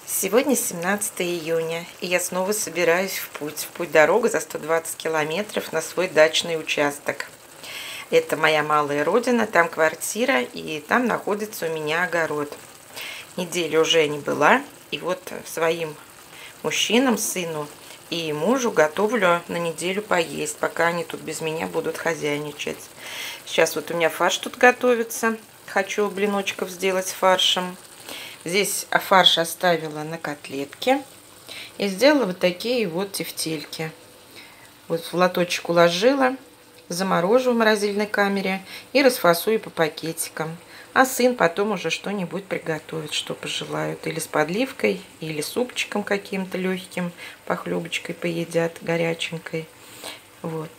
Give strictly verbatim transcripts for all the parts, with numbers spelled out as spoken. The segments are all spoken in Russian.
Сегодня семнадцатое июня, и я снова собираюсь в путь. В путь дорога за сто двадцать километров на свой дачный участок. Это моя малая родина, там квартира, и там находится у меня огород. Неделя уже не была, и вот своим мужчинам, сыну и мужу готовлю на неделю поесть, пока они тут без меня будут хозяйничать. Сейчас вот у меня фарш тут готовится. Хочу блиночков сделать с фаршем. Здесь фарш оставила на котлетке и сделала вот такие вот тефтельки. Вот в лоточек уложила, заморожу в морозильной камере и расфасую по пакетикам. А сын потом уже что-нибудь приготовит, что пожелают. Или с подливкой, или супчиком каким-то легким, похлебочкой поедят, горяченькой. Вот.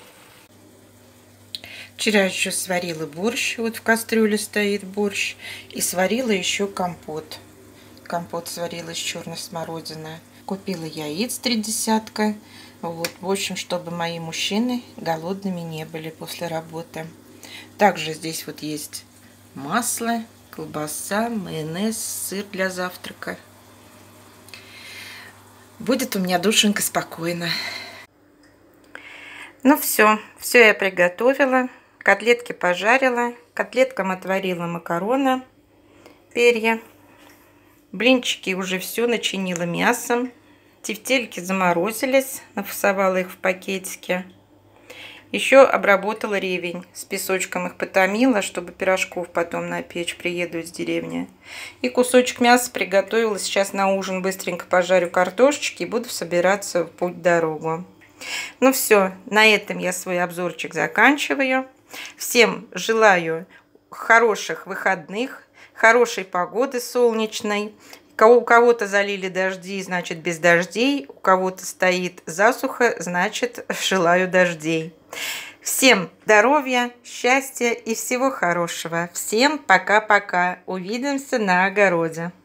Вчера еще сварила борщ, вот в кастрюле стоит борщ, и сварила еще компот. Компот сварила из черной смородины. Купила яиц три десятка, вот, в общем, чтобы мои мужчины голодными не были после работы. Также здесь вот есть масло, колбаса, майонез, сыр для завтрака. Будет у меня душенька спокойно. Ну все, все я приготовила. Котлетки пожарила, котлеткам отварила макароны, перья. Блинчики уже все начинила мясом. Тефтельки заморозились, нафасовала их в пакетике. Еще обработала ревень, с песочком их потомила, чтобы пирожков потом на печь, приеду из деревни. И кусочек мяса приготовила. Сейчас на ужин быстренько пожарю картошечки и буду собираться в путь-дорогу. Ну все, на этом я свой обзорчик заканчиваю. Всем желаю хороших выходных, хорошей погоды солнечной. У кого-то залили дожди, значит без дождей. У кого-то стоит засуха, значит желаю дождей. Всем здоровья, счастья и всего хорошего. Всем пока-пока. Увидимся на огороде.